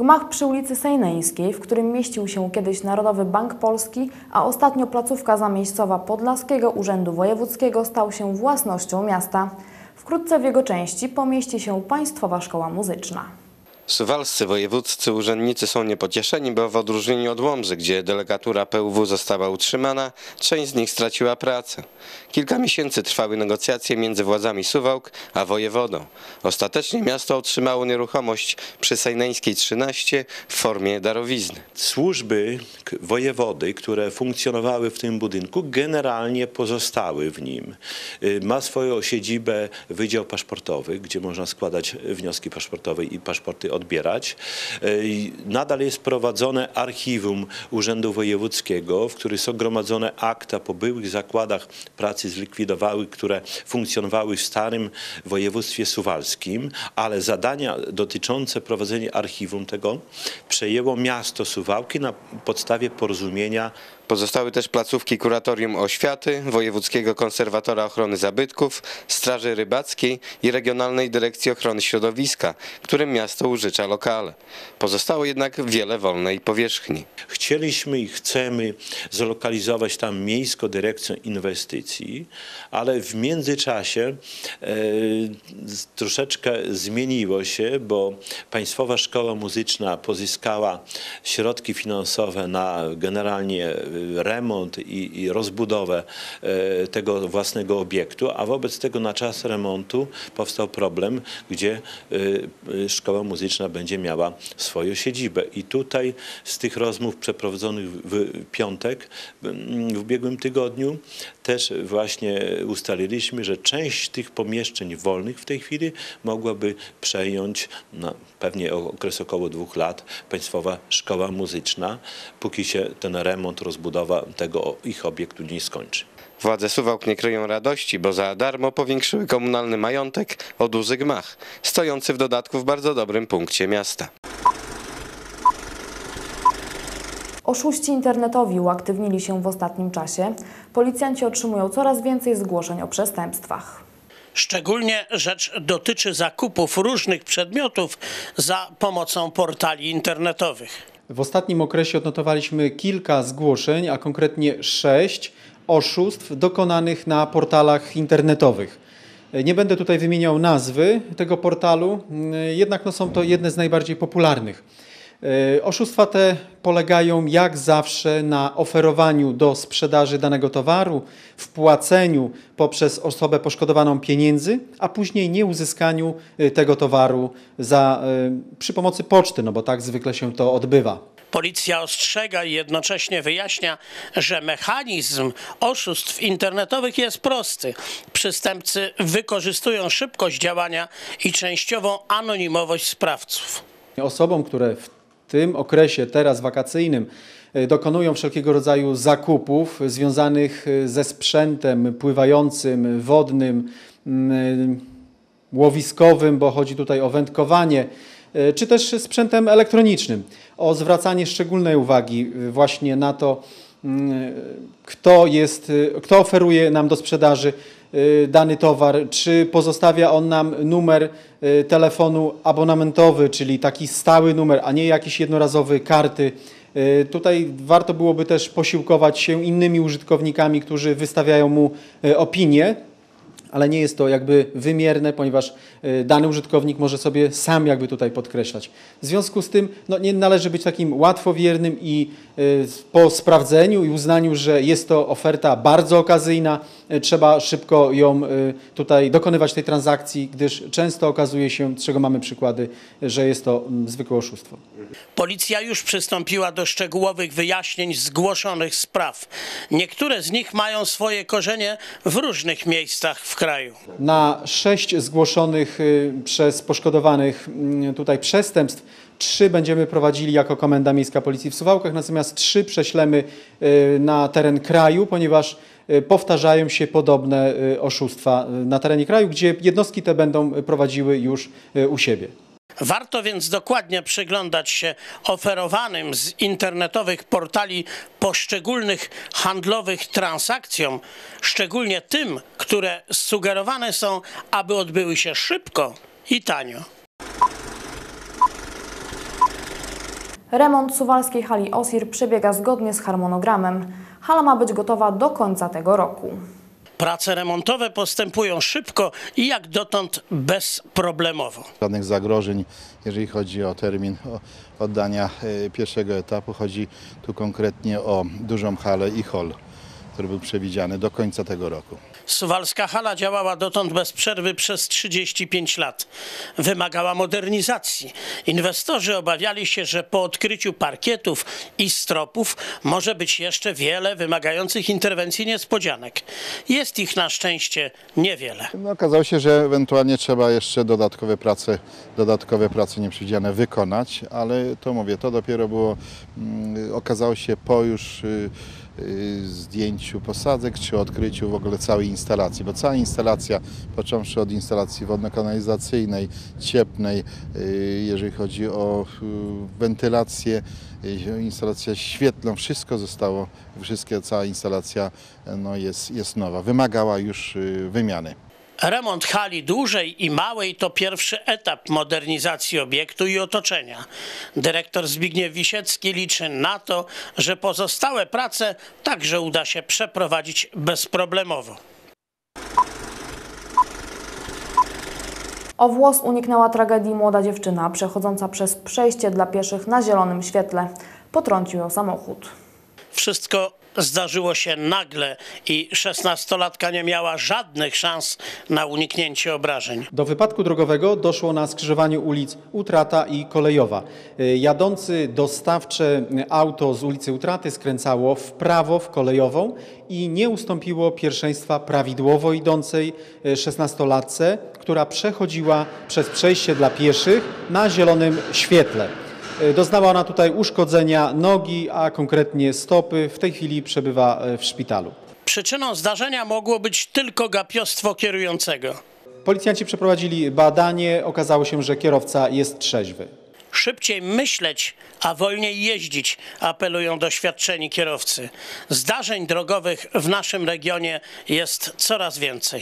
Gmach przy ulicy Sejneńskiej, w którym mieścił się kiedyś Narodowy Bank Polski, a ostatnio placówka zamiejscowa Podlaskiego Urzędu Wojewódzkiego, stał się własnością miasta. Wkrótce w jego części pomieści się Państwowa Szkoła Muzyczna. Suwalscy wojewódzcy urzędnicy są niepocieszeni, bo w odróżnieniu od Łomży, gdzie delegatura PUW została utrzymana, część z nich straciła pracę. Kilka miesięcy trwały negocjacje między władzami Suwałk a wojewodą. Ostatecznie miasto otrzymało nieruchomość przy Sejneńskiej 13 w formie darowizny. Służby wojewody, które funkcjonowały w tym budynku, generalnie pozostały w nim. Ma swoją siedzibę Wydział Paszportowy, gdzie można składać wnioski paszportowe i paszporty odbierać. Nadal jest prowadzone archiwum Urzędu Wojewódzkiego, w którym są gromadzone akta po byłych zakładach pracy zlikwidowanych, które funkcjonowały w starym województwie suwalskim, ale zadania dotyczące prowadzenia archiwum tego przejęło miasto Suwałki na podstawie porozumienia. Pozostały też placówki Kuratorium Oświaty, Wojewódzkiego Konserwatora Ochrony Zabytków, Straży Rybackiej i Regionalnej Dyrekcji Ochrony Środowiska, którym miasto użycza lokale. Pozostało jednak wiele wolnej powierzchni. Chcieliśmy i chcemy zlokalizować tam Miejską Dyrekcję Inwestycji, ale w międzyczasie troszeczkę zmieniło się, bo Państwowa Szkoła Muzyczna pozyskała środki finansowe na generalnie remont i rozbudowę tego własnego obiektu, a wobec tego na czas remontu powstał problem, gdzie szkoła muzyczna będzie miała swoją siedzibę. I tutaj z tych rozmów przeprowadzonych w piątek, w ubiegłym tygodniu, też właśnie ustaliliśmy, że część tych pomieszczeń wolnych w tej chwili mogłaby przejąć na pewnie okres około 2 lat Państwowa Szkoła Muzyczna, póki się ten remont, rozbudowa tego ich obiektu nie skończy. Władze Suwałk nie kryją radości, bo za darmo powiększyły komunalny majątek o duży gmach, stojący w dodatku w bardzo dobrym punkcie miasta. Oszuści internetowi uaktywnili się w ostatnim czasie. Policjanci otrzymują coraz więcej zgłoszeń o przestępstwach. Szczególnie rzecz dotyczy zakupów różnych przedmiotów za pomocą portali internetowych. W ostatnim okresie odnotowaliśmy kilka zgłoszeń, a konkretnie 6 oszustw dokonanych na portalach internetowych. Nie będę tutaj wymieniał nazwy tego portalu, jednak są to jedne z najbardziej popularnych. Oszustwa te polegają jak zawsze na oferowaniu do sprzedaży danego towaru, wpłaceniu poprzez osobę poszkodowaną pieniędzy, a później nieuzyskaniu tego towaru przy pomocy poczty, no bo tak zwykle się to odbywa. Policja ostrzega i jednocześnie wyjaśnia, że mechanizm oszustw internetowych jest prosty. Przestępcy wykorzystują szybkość działania i częściową anonimowość sprawców. Osobom, które w tym okresie teraz wakacyjnym dokonują wszelkiego rodzaju zakupów związanych ze sprzętem pływającym, wodnym, łowiskowym, bo chodzi tutaj o wędkowanie, czy też sprzętem elektronicznym. O zwracanie szczególnej uwagi właśnie na to, kto oferuje nam do sprzedaży dany towar, czy pozostawia on nam numer telefonu abonamentowy, czyli taki stały numer, a nie jakiś jednorazowy karty. Tutaj warto byłoby też posiłkować się innymi użytkownikami, którzy wystawiają mu opinie, ale nie jest to jakby wymierne, ponieważ dany użytkownik może sobie sam jakby tutaj podkreślać. W związku z tym nie należy być takim łatwowiernym i po sprawdzeniu i uznaniu, że jest to oferta bardzo okazyjna, trzeba szybko ją tutaj dokonywać tej transakcji, gdyż często okazuje się, z czego mamy przykłady, że jest to zwykłe oszustwo. Policja już przystąpiła do szczegółowych wyjaśnień zgłoszonych spraw. Niektóre z nich mają swoje korzenie w różnych miejscach w kraju. Na 6 zgłoszonych przez poszkodowanych tutaj przestępstw 3 będziemy prowadzili jako Komenda Miejska Policji w Suwałkach, natomiast 3 prześlemy na teren kraju, ponieważ powtarzają się podobne oszustwa na terenie kraju, gdzie jednostki te będą prowadziły już u siebie. Warto więc dokładnie przyglądać się oferowanym z internetowych portali poszczególnych handlowych transakcjom, szczególnie tym, które sugerowane są, aby odbyły się szybko i tanio. Remont suwalskiej hali OSIR przebiega zgodnie z harmonogramem. Hala ma być gotowa do końca tego roku. Prace remontowe postępują szybko i jak dotąd bezproblemowo. Żadnych zagrożeń, jeżeli chodzi o termin oddania pierwszego etapu. Chodzi tu konkretnie o dużą halę i hol, który był przewidziany do końca tego roku. Suwalska hala działała dotąd bez przerwy przez 35 lat. Wymagała modernizacji. Inwestorzy obawiali się, że po odkryciu parkietów i stropów może być jeszcze wiele wymagających interwencji niespodzianek. Jest ich na szczęście niewiele. No, okazało się, że ewentualnie trzeba jeszcze dodatkowe prace nieprzewidziane wykonać, ale to mówię, to dopiero było, okazało się po już zdjęciu posadzek czy odkryciu w ogóle całej instalacji, bo cała instalacja, począwszy od instalacji wodno-kanalizacyjnej, cieplnej, jeżeli chodzi o wentylację, instalację świetlną, wszystko zostało, cała instalacja no, jest nowa, wymagała już wymiany. Remont hali dużej i małej to pierwszy etap modernizacji obiektu i otoczenia. Dyrektor Zbigniew Wisiecki liczy na to, że pozostałe prace także uda się przeprowadzić bezproblemowo. O włos uniknęła tragedii młoda dziewczyna przechodząca przez przejście dla pieszych na zielonym świetle. Potrącił ją samochód. Wszystko zdarzyło się nagle i 16-latka nie miała żadnych szans na uniknięcie obrażeń. Do wypadku drogowego doszło na skrzyżowaniu ulic Utrata i Kolejowa. Jadący dostawcze auto z ulicy Utraty skręcało w prawo w Kolejową i nie ustąpiło pierwszeństwa prawidłowo idącej 16-latce, która przechodziła przez przejście dla pieszych na zielonym świetle. Doznała ona tutaj uszkodzenia nogi, a konkretnie stopy. W tej chwili przebywa w szpitalu. Przyczyną zdarzenia mogło być tylko gapiostwo kierującego. Policjanci przeprowadzili badanie. Okazało się, że kierowca jest trzeźwy. Szybciej myśleć, a wolniej jeździć, apelują doświadczeni kierowcy. Zdarzeń drogowych w naszym regionie jest coraz więcej.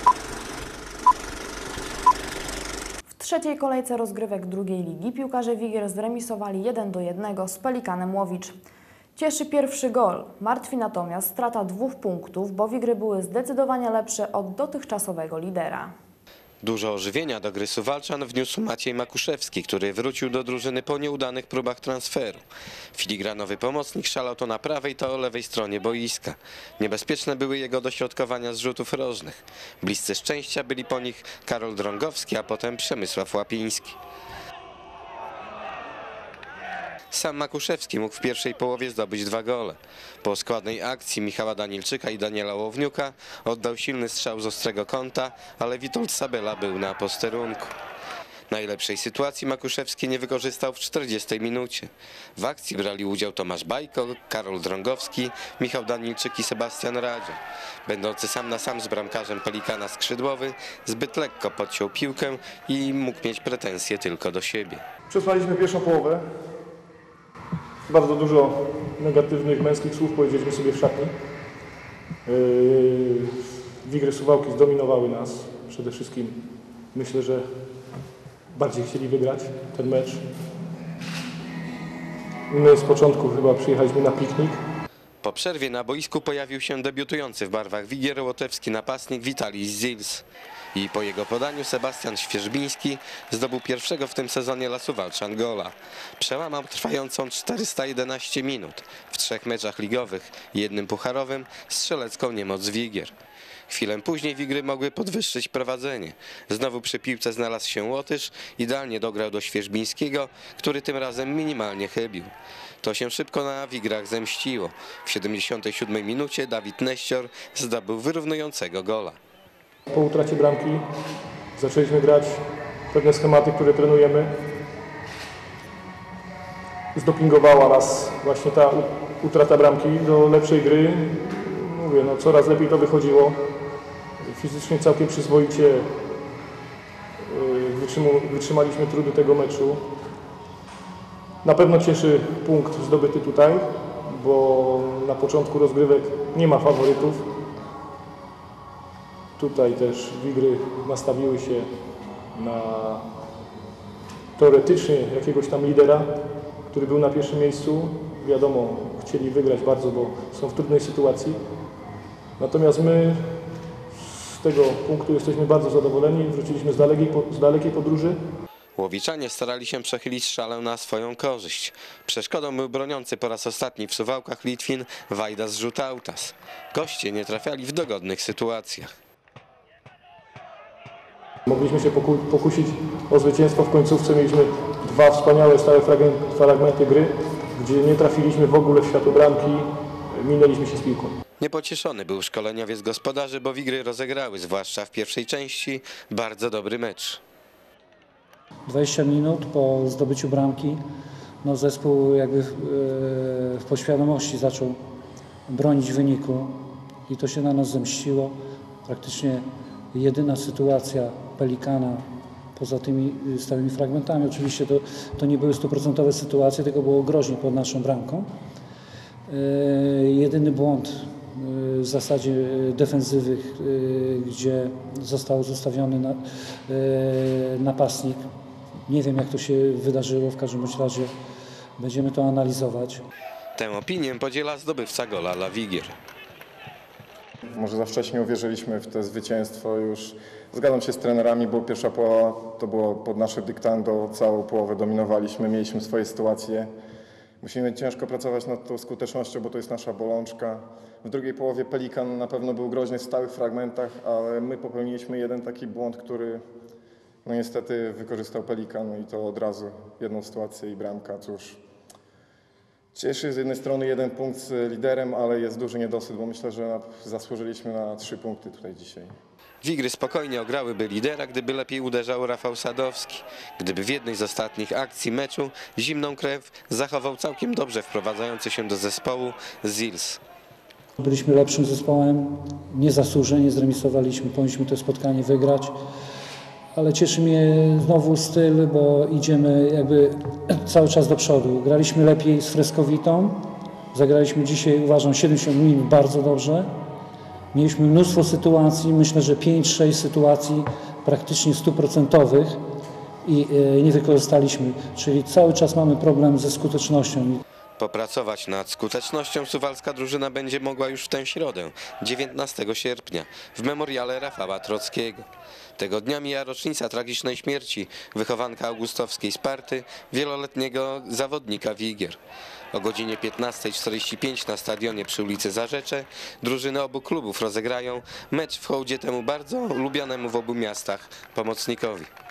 W trzeciej kolejce rozgrywek drugiej ligi piłkarze Wigier zremisowali 1-1 z Pelikanem Łowicz. Cieszy pierwszy gol, martwi natomiast strata 2 punktów, bo Wigry były zdecydowanie lepsze od dotychczasowego lidera. Dużo ożywienia do gry Suwalczan wniósł Maciej Makuszewski, który wrócił do drużyny po nieudanych próbach transferu. Filigranowy pomocnik szalał to na prawej, to o lewej stronie boiska. Niebezpieczne były jego dośrodkowania z rzutów rożnych. Bliscy szczęścia byli po nich Karol Drągowski, a potem Przemysław Łapiński. Sam Makuszewski mógł w pierwszej połowie zdobyć 2 gole. Po składnej akcji Michała Danilczyka i Daniela Łowniuka oddał silny strzał z ostrego kąta, ale Witold Sabela był na posterunku. Najlepszej sytuacji Makuszewski nie wykorzystał w 40 minucie. W akcji brali udział Tomasz Bajko, Karol Drągowski, Michał Danilczyk i Sebastian Radzio. Będący sam na sam z bramkarzem Pelikana skrzydłowy zbyt lekko podciął piłkę i mógł mieć pretensje tylko do siebie. Przesłaliśmy pierwszą połowę. Bardzo dużo negatywnych męskich słów powiedzieliśmy sobie w szatni. Wigry Suwałki zdominowały nas przede wszystkim. Myślę, że bardziej chcieli wygrać ten mecz. My z początku chyba przyjechaliśmy na piknik. Po przerwie na boisku pojawił się debiutujący w barwach Wigier łotewski napastnik Witalij Zils. I po jego podaniu Sebastian Świerzbiński zdobył pierwszego w tym sezonie dla Suwalczan gola. Przełamał trwającą 411 minut w 3 meczach ligowych i 1 pucharowym strzelecką niemoc Wigier. Chwilę później Wigry mogły podwyższyć prowadzenie. Znowu przy piłce znalazł się Łotysz, idealnie dograł do Świerzbińskiego, który tym razem minimalnie chybił. To się szybko na Wigrach zemściło. W 77 minucie Dawid Neścior zdobył wyrównującego gola. Po utracie bramki zaczęliśmy grać pewne schematy, które trenujemy. Zdopingowała nas właśnie ta utrata bramki do lepszej gry. Mówię, no coraz lepiej to wychodziło. Fizycznie całkiem przyzwoicie wytrzymaliśmy trudy tego meczu. Na pewno cieszy punkt zdobyty tutaj, bo na początku rozgrywek nie ma faworytów. Tutaj też Wigry nastawiły się na teoretycznie jakiegoś tam lidera, który był na pierwszym miejscu. Wiadomo, chcieli wygrać bardzo, bo są w trudnej sytuacji. Natomiast my z tego punktu jesteśmy bardzo zadowoleni. Wróciliśmy z dalekiej podróży. Łowiczanie starali się przechylić szalę na swoją korzyść. Przeszkodą był broniący po raz ostatni w Suwałkach Litwin Wajdas Żutautas. Goście nie trafiali w dogodnych sytuacjach. Mogliśmy się pokusić o zwycięstwo w końcówce. Mieliśmy dwa wspaniałe stałe fragmenty gry, gdzie nie trafiliśmy w ogóle w światło bramki, minęliśmy się z piłką. Niepocieszony był szkoleniowiec gospodarzy, bo Wigry rozegrały, zwłaszcza w pierwszej części, bardzo dobry mecz. 20 minut po zdobyciu bramki, no zespół jakby w podświadomości zaczął bronić wyniku i to się na nas zemściło. Praktycznie jedyna sytuacja Pelikana poza tymi stałymi fragmentami, oczywiście to nie były 100% sytuacje, tylko było groźnie pod naszą bramką. Jedyny błąd w zasadzie defensywy, gdzie został zostawiony napastnik. Nie wiem, jak to się wydarzyło, w każdym razie będziemy to analizować. Tę opinię podziela zdobywca gola dla Wigier. Może za wcześnie uwierzyliśmy w to zwycięstwo już. Zgadzam się z trenerami, bo pierwsza połowa to było pod nasze dyktando, całą połowę dominowaliśmy, mieliśmy swoje sytuacje. Musimy ciężko pracować nad tą skutecznością, bo to jest nasza bolączka. W drugiej połowie Pelikan na pewno był groźny w stałych fragmentach, ale my popełniliśmy jeden taki błąd, który no niestety wykorzystał Pelikan i to od razu jedną sytuację i bramka. Cóż, cieszy z jednej strony 1 punkt z liderem, ale jest duży niedosyt, bo myślę, że zasłużyliśmy na 3 punkty tutaj dzisiaj. Wigry spokojnie ograłyby lidera, gdyby lepiej uderzał Rafał Sadowski. Gdyby w jednej z ostatnich akcji meczu zimną krew zachował całkiem dobrze wprowadzający się do zespołu Zils. Byliśmy lepszym zespołem, niezasłużenie zremisowaliśmy, powinniśmy to spotkanie wygrać. Ale cieszy mnie znowu styl, bo idziemy jakby cały czas do przodu. Graliśmy lepiej z Freskowitą, zagraliśmy dzisiaj, uważam, 70 minut bardzo dobrze. Mieliśmy mnóstwo sytuacji, myślę, że 5-6 sytuacji praktycznie 100% i nie wykorzystaliśmy. Czyli cały czas mamy problem ze skutecznością. Popracować nad skutecznością suwalska drużyna będzie mogła już w tę środę, 19 sierpnia, w memoriale Rafała Trockiego. Tego dnia mija rocznica tragicznej śmierci wychowanka augustowskiej Sparty, wieloletniego zawodnika Wigier. O godzinie 15:45 na stadionie przy ulicy Zarzecze drużyny obu klubów rozegrają mecz w hołdzie temu bardzo ulubionemu w obu miastach pomocnikowi.